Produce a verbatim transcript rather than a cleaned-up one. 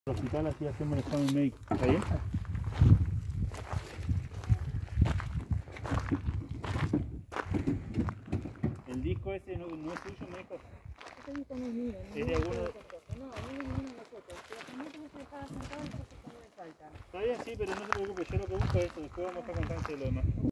Al hospital así hacemos el examen médico. ¿Está bien? El disco ese no, no es tuyo, me dijo. Ese disco no es mío. ¿Es de alguno? No, no es ninguno de nosotros. Pero también tenés que estar sentado y cosas que no me faltan. Está bien, sí, pero no se preocupe, yo lo que busco es eso, después vamos a estar constancia de lo demás.